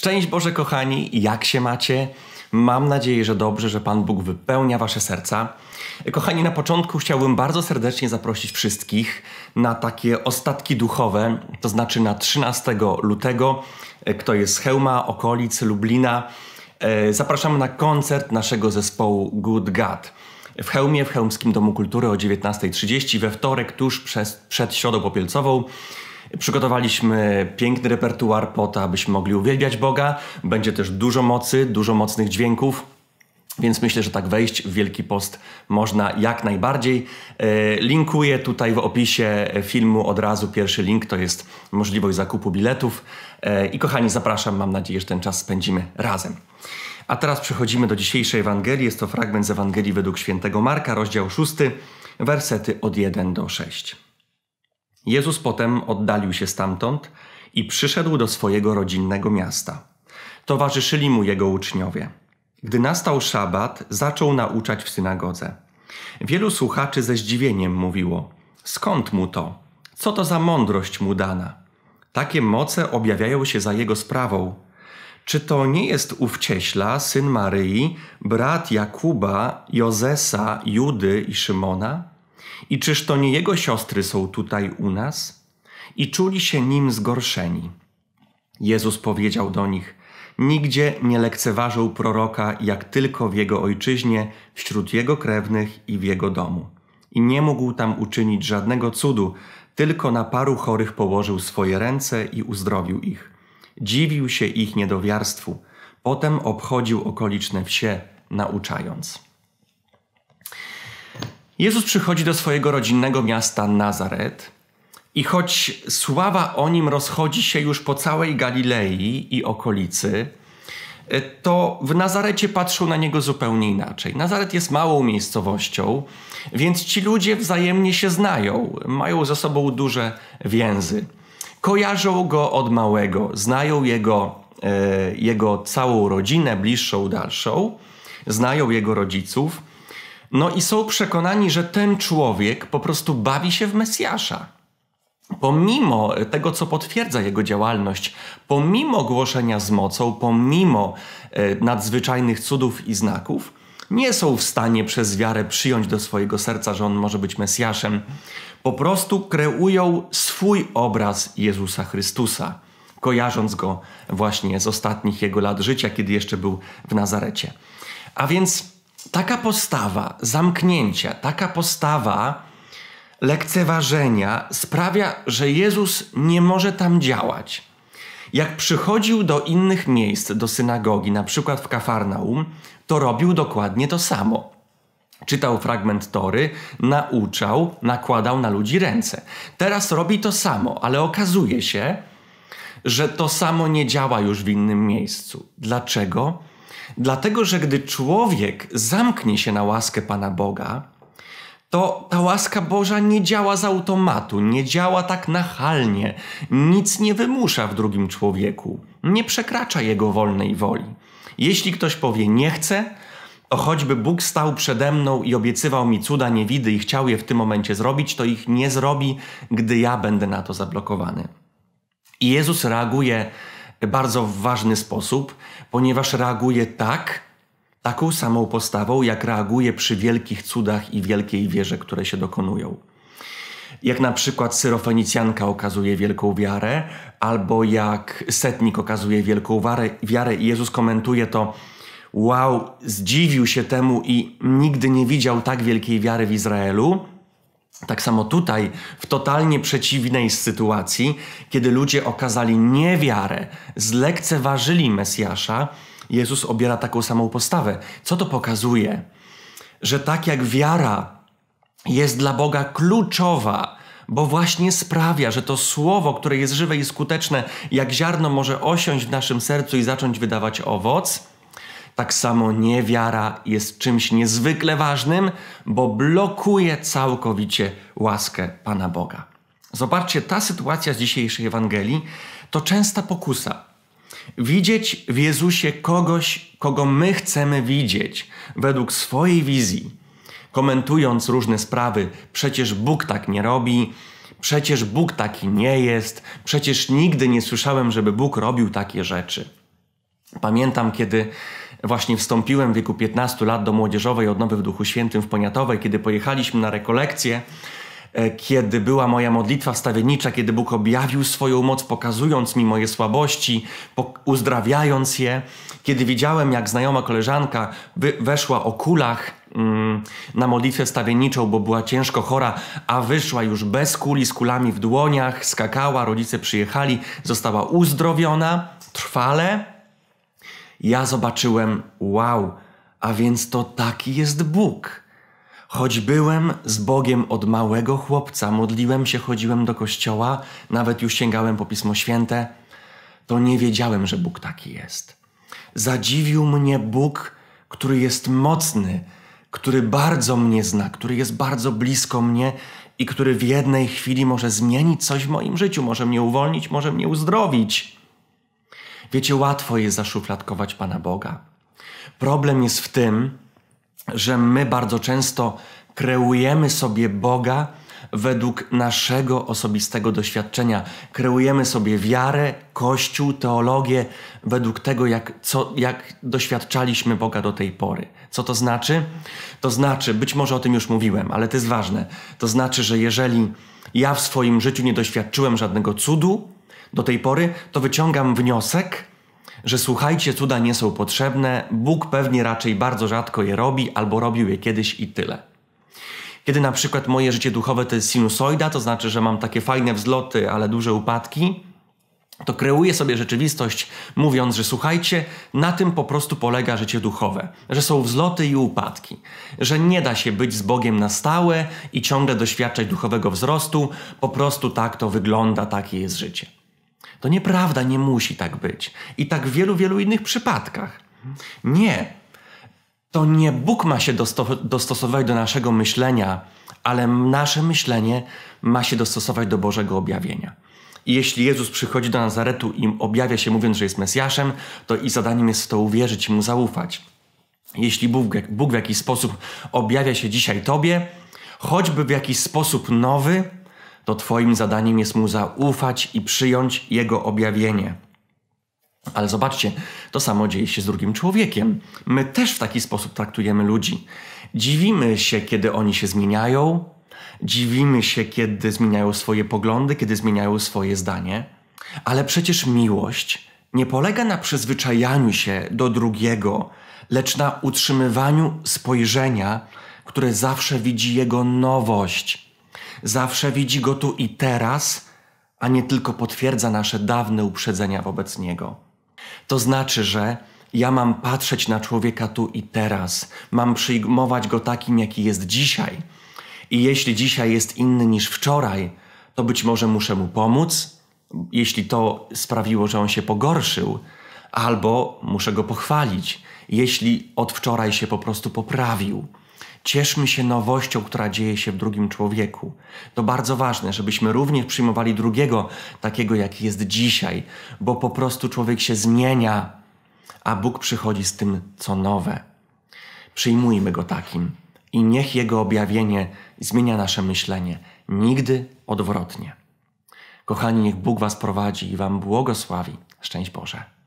Szczęść Boże, kochani, jak się macie? Mam nadzieję, że dobrze, że Pan Bóg wypełnia wasze serca. Kochani, na początku chciałbym bardzo serdecznie zaprosić wszystkich na takie ostatki duchowe, to znaczy na 13 lutego, kto jest z Chełma, okolic, Lublina. Zapraszamy na koncert naszego zespołu Good God. W Chełmie, w Chełmskim Domu Kultury o 19:30, we wtorek, tuż przed Środą Popielcową. Przygotowaliśmy piękny repertuar po to, abyśmy mogli uwielbiać Boga. Będzie też dużo mocy, dużo mocnych dźwięków, więc myślę, że tak wejść w Wielki Post można jak najbardziej. Linkuję tutaj w opisie filmu od razu. Pierwszy link to jest możliwość zakupu biletów. I kochani, zapraszam, mam nadzieję, że ten czas spędzimy razem. A teraz przechodzimy do dzisiejszej Ewangelii. Jest to fragment z Ewangelii według świętego Marka, rozdział 6, wersety od 1 do 6. Jezus potem oddalił się stamtąd i przyszedł do swojego rodzinnego miasta. Towarzyszyli mu jego uczniowie. Gdy nastał szabat, zaczął nauczać w synagodze. Wielu słuchaczy ze zdziwieniem mówiło: skąd mu to? Co to za mądrość mu dana? Takie moce objawiają się za jego sprawą. Czy to nie jest ów cieśla, syn Maryi, brat Jakuba, Jozesa, Judy i Szymona? I czyż to nie jego siostry są tutaj u nas? I czuli się nim zgorszeni. Jezus powiedział do nich: nigdzie nie lekceważą proroka, jak tylko w jego ojczyźnie, wśród jego krewnych i w jego domu. I nie mógł tam uczynić żadnego cudu, tylko na paru chorych położył swoje ręce i uzdrowił ich. Dziwił się ich niedowiarstwu. Potem obchodził okoliczne wsie, nauczając. Jezus przychodzi do swojego rodzinnego miasta Nazaret i choć sława o nim rozchodzi się już po całej Galilei i okolicy, to w Nazarecie patrzą na niego zupełnie inaczej. Nazaret jest małą miejscowością, więc ci ludzie wzajemnie się znają, mają ze sobą duże więzy. Kojarzą go od małego, znają jego całą rodzinę, bliższą, dalszą, znają jego rodziców. No i są przekonani, że ten człowiek po prostu bawi się w Mesjasza. Pomimo tego, co potwierdza jego działalność, pomimo głoszenia z mocą, pomimo nadzwyczajnych cudów i znaków, nie są w stanie przez wiarę przyjąć do swojego serca, że on może być Mesjaszem. Po prostu kreują swój obraz Jezusa Chrystusa, kojarząc go właśnie z ostatnich jego lat życia, kiedy jeszcze był w Nazarecie. A więc taka postawa zamknięcia, taka postawa lekceważenia sprawia, że Jezus nie może tam działać. Jak przychodził do innych miejsc, do synagogi, na przykład w Kafarnaum, to robił dokładnie to samo. Czytał fragment Tory, nauczał, nakładał na ludzi ręce. Teraz robi to samo, ale okazuje się, że to samo nie działa już w innym miejscu. Dlaczego? Dlatego, że gdy człowiek zamknie się na łaskę Pana Boga, to ta łaska Boża nie działa z automatu, nie działa tak nachalnie, nic nie wymusza w drugim człowieku, nie przekracza jego wolnej woli. Jeśli ktoś powie nie chcę, to choćby Bóg stał przede mną i obiecywał mi cuda niewidy i chciał je w tym momencie zrobić, to ich nie zrobi, gdy ja będę na to zablokowany. I Jezus reaguje w bardzo ważny sposób, ponieważ reaguje taką samą postawą, jak reaguje przy wielkich cudach i wielkiej wierze, które się dokonują. Jak na przykład Syrofenicjanka okazuje wielką wiarę, albo jak setnik okazuje wielką wiarę i Jezus komentuje to: wow, zdziwił się temu i nigdy nie widział tak wielkiej wiary w Izraelu. Tak samo tutaj, w totalnie przeciwnej sytuacji, kiedy ludzie okazali niewiarę, zlekceważyli Mesjasza, Jezus obiera taką samą postawę. Co to pokazuje? Że tak jak wiara jest dla Boga kluczowa, bo właśnie sprawia, że to słowo, które jest żywe i skuteczne, jak ziarno może osiąść w naszym sercu i zacząć wydawać owoc, tak samo niewiara jest czymś niezwykle ważnym, bo blokuje całkowicie łaskę Pana Boga. Zobaczcie, ta sytuacja z dzisiejszej Ewangelii to częsta pokusa. Widzieć w Jezusie kogoś, kogo my chcemy widzieć według swojej wizji, komentując różne sprawy: przecież Bóg tak nie robi, przecież Bóg taki nie jest, przecież nigdy nie słyszałem, żeby Bóg robił takie rzeczy. Pamiętam, kiedy właśnie wstąpiłem w wieku 15 lat do młodzieżowej odnowy w Duchu Świętym w Poniatowej, kiedy pojechaliśmy na rekolekcję, kiedy była moja modlitwa wstawiennicza, kiedy Bóg objawił swoją moc, pokazując mi moje słabości, uzdrawiając je, kiedy widziałem, jak znajoma koleżanka weszła o kulach na modlitwę wstawienniczą, bo była ciężko chora, a wyszła już bez kuli, z kulami w dłoniach, skakała, rodzice przyjechali, została uzdrowiona trwale. Ja zobaczyłem, wow, a więc to taki jest Bóg. Choć byłem z Bogiem od małego chłopca, modliłem się, chodziłem do kościoła, nawet już sięgałem po Pismo Święte, to nie wiedziałem, że Bóg taki jest. Zadziwił mnie Bóg, który jest mocny, który bardzo mnie zna, który jest bardzo blisko mnie i który w jednej chwili może zmienić coś w moim życiu, może mnie uwolnić, może mnie uzdrowić. Wiecie, łatwo jest zaszufladkować Pana Boga. Problem jest w tym, że my bardzo często kreujemy sobie Boga według naszego osobistego doświadczenia. Kreujemy sobie wiarę, Kościół, teologię według tego, jak doświadczaliśmy Boga do tej pory. Co to znaczy? To znaczy, być może o tym już mówiłem, ale to jest ważne. To znaczy, że jeżeli ja w swoim życiu nie doświadczyłem żadnego cudu do tej pory, to wyciągam wniosek, że słuchajcie, cuda nie są potrzebne, Bóg pewnie raczej bardzo rzadko je robi albo robił je kiedyś i tyle. Kiedy na przykład moje życie duchowe to jest sinusoida, to znaczy, że mam takie fajne wzloty, ale duże upadki, to kreuję sobie rzeczywistość mówiąc, że słuchajcie, na tym po prostu polega życie duchowe, że są wzloty i upadki, że nie da się być z Bogiem na stałe i ciągle doświadczać duchowego wzrostu, po prostu tak to wygląda, takie jest życie. To nieprawda, nie musi tak być. I tak w wielu, wielu innych przypadkach. Nie. To nie Bóg ma się dostosować do naszego myślenia, ale nasze myślenie ma się dostosować do Bożego objawienia. I jeśli Jezus przychodzi do Nazaretu i objawia się mówiąc, że jest Mesjaszem, to i zadaniem jest w to uwierzyć i Mu zaufać. Jeśli Bóg w jakiś sposób objawia się dzisiaj Tobie, choćby w jakiś sposób nowy, to Twoim zadaniem jest Mu zaufać i przyjąć Jego objawienie. Ale zobaczcie, to samo dzieje się z drugim człowiekiem. My też w taki sposób traktujemy ludzi. Dziwimy się, kiedy oni się zmieniają. Dziwimy się, kiedy zmieniają swoje poglądy, kiedy zmieniają swoje zdanie. Ale przecież miłość nie polega na przyzwyczajaniu się do drugiego, lecz na utrzymywaniu spojrzenia, które zawsze widzi jego nowość. Zawsze widzi go tu i teraz, a nie tylko potwierdza nasze dawne uprzedzenia wobec niego. To znaczy, że ja mam patrzeć na człowieka tu i teraz. Mam przyjmować go takim, jaki jest dzisiaj. I jeśli dzisiaj jest inny niż wczoraj, to być może muszę mu pomóc, jeśli to sprawiło, że on się pogorszył, albo muszę go pochwalić, jeśli od wczoraj się po prostu poprawił. Cieszmy się nowością, która dzieje się w drugim człowieku. To bardzo ważne, żebyśmy również przyjmowali drugiego takiego, jaki jest dzisiaj, bo po prostu człowiek się zmienia, a Bóg przychodzi z tym, co nowe. Przyjmujmy go takim i niech Jego objawienie zmienia nasze myślenie. Nigdy odwrotnie. Kochani, niech Bóg was prowadzi i wam błogosławi. Szczęść Boże.